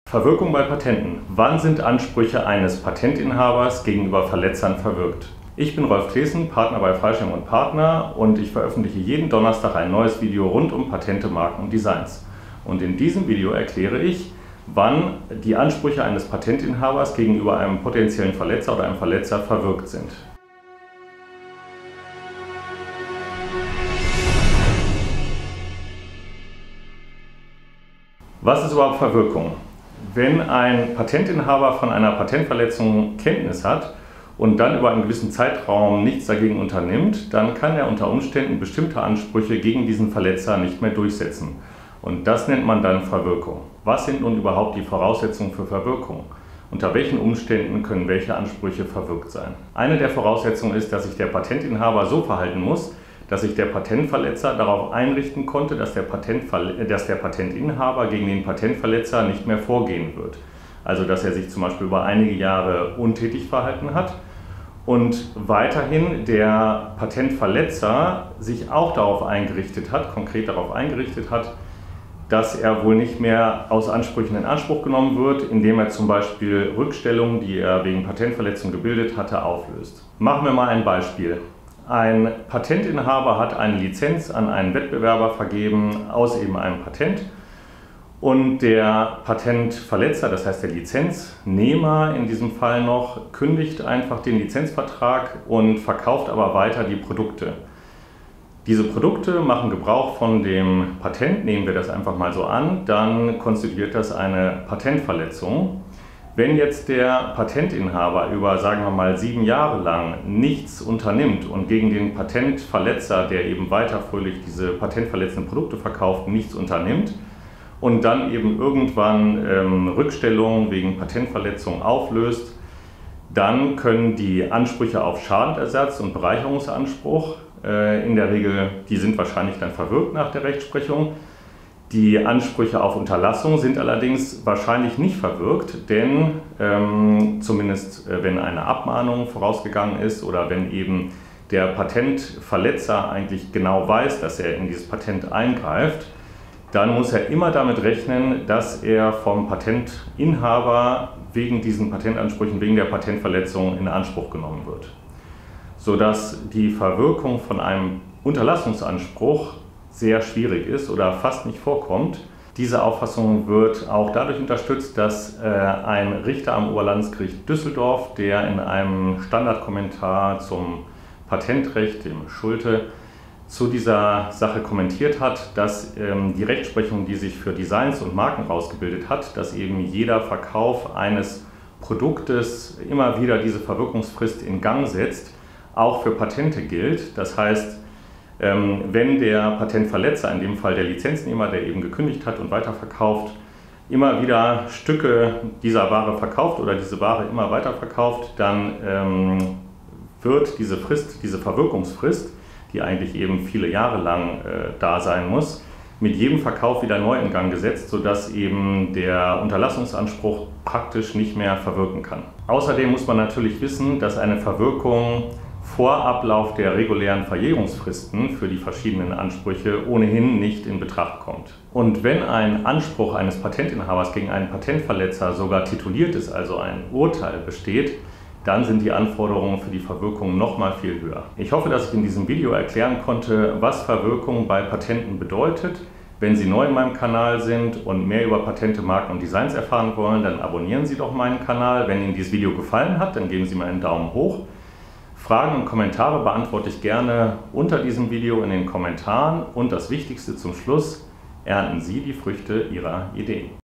Verwirkung bei Patenten. Wann sind Ansprüche eines Patentinhabers gegenüber Verletzern verwirkt? Ich bin Rolf Claessen, Partner bei Freischem & Partner, und ich veröffentliche jeden Donnerstag ein neues Video rund um Patente, Marken und Designs. Und in diesem Video erkläre ich, wann die Ansprüche eines Patentinhabers gegenüber einem potenziellen Verletzer oder einem Verletzer verwirkt sind. Was ist überhaupt Verwirkung? Wenn ein Patentinhaber von einer Patentverletzung Kenntnis hat und dann über einen gewissen Zeitraum nichts dagegen unternimmt, dann kann er unter Umständen bestimmte Ansprüche gegen diesen Verletzer nicht mehr durchsetzen. Und das nennt man dann Verwirkung. Was sind nun überhaupt die Voraussetzungen für Verwirkung? Unter welchen Umständen können welche Ansprüche verwirkt sein? Eine der Voraussetzungen ist, dass sich der Patentinhaber so verhalten muss, dass sich der Patentverletzer darauf einrichten konnte, dass der Patentinhaber gegen den Patentverletzer nicht mehr vorgehen wird. Also dass er sich zum Beispiel über einige Jahre untätig verhalten hat und weiterhin der Patentverletzer sich auch darauf eingerichtet hat, konkret darauf eingerichtet hat, dass er wohl nicht mehr aus Ansprüchen in Anspruch genommen wird, indem er zum Beispiel Rückstellungen, die er wegen Patentverletzung gebildet hatte, auflöst. Machen wir mal ein Beispiel. Ein Patentinhaber hat eine Lizenz an einen Wettbewerber vergeben aus eben einem Patent und der Patentverletzer, das heißt der Lizenznehmer in diesem Fall noch, kündigt einfach den Lizenzvertrag und verkauft aber weiter die Produkte. Diese Produkte machen Gebrauch von dem Patent, nehmen wir das einfach mal so an, dann konstituiert das eine Patentverletzung. Wenn jetzt der Patentinhaber über, sagen wir mal, 7 Jahre lang nichts unternimmt und gegen den Patentverletzer, der eben weiter fröhlich diese patentverletzenden Produkte verkauft, nichts unternimmt und dann eben irgendwann Rückstellungen wegen Patentverletzung auflöst, dann können die Ansprüche auf Schadenersatz und Bereicherungsanspruch, in der Regel, die sind wahrscheinlich dann verwirkt nach der Rechtsprechung. Die Ansprüche auf Unterlassung sind allerdings wahrscheinlich nicht verwirkt, denn zumindest wenn eine Abmahnung vorausgegangen ist oder wenn eben der Patentverletzer eigentlich genau weiß, dass er in dieses Patent eingreift, dann muss er immer damit rechnen, dass er vom Patentinhaber wegen diesen Patentansprüchen, wegen der Patentverletzung in Anspruch genommen wird. Sodass die Verwirkung von einem Unterlassungsanspruch sehr schwierig ist oder fast nicht vorkommt. Diese Auffassung wird auch dadurch unterstützt, dass ein Richter am Oberlandesgericht Düsseldorf, der in einem Standardkommentar zum Patentrecht, dem Schulte, zu dieser Sache kommentiert hat, dass die Rechtsprechung, die sich für Designs und Marken rausgebildet hat, dass eben jeder Verkauf eines Produktes immer wieder diese Verwirkungsfrist in Gang setzt, auch für Patente gilt. Das heißt, wenn der Patentverletzer, in dem Fall der Lizenznehmer, der eben gekündigt hat und weiterverkauft, immer wieder Stücke dieser Ware verkauft oder diese Ware immer weiter verkauft, dann wird diese Frist, diese Verwirkungsfrist, die eigentlich eben viele Jahre lang da sein muss, mit jedem Verkauf wieder neu in Gang gesetzt, sodass eben der Unterlassungsanspruch praktisch nicht mehr verwirken kann. Außerdem muss man natürlich wissen, dass eine Verwirkung vor Ablauf der regulären Verjährungsfristen für die verschiedenen Ansprüche ohnehin nicht in Betracht kommt. Und wenn ein Anspruch eines Patentinhabers gegen einen Patentverletzer sogar tituliert ist, also ein Urteil besteht, dann sind die Anforderungen für die Verwirkung noch mal viel höher. Ich hoffe, dass ich in diesem Video erklären konnte, was Verwirkung bei Patenten bedeutet. Wenn Sie neu in meinem Kanal sind und mehr über Patente, Marken und Designs erfahren wollen, dann abonnieren Sie doch meinen Kanal. Wenn Ihnen dieses Video gefallen hat, dann geben Sie mir einen Daumen hoch. Fragen und Kommentare beantworte ich gerne unter diesem Video in den Kommentaren und das Wichtigste zum Schluss: Ernten Sie die Früchte Ihrer Ideen.